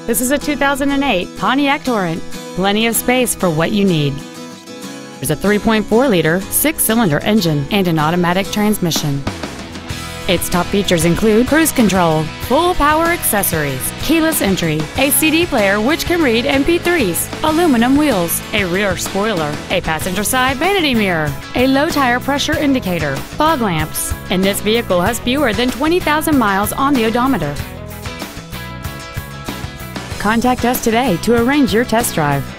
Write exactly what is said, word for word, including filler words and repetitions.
This is a two thousand eight Pontiac Torrent. Plenty of space for what you need. There's a three point four liter six-cylinder engine and an automatic transmission. Its top features include cruise control, full power accessories, keyless entry, a C D player which can read M P threes, aluminum wheels, a rear spoiler, a passenger side vanity mirror, a low tire pressure indicator, fog lamps, and this vehicle has fewer than twenty thousand miles on the odometer. Contact us today to arrange your test drive.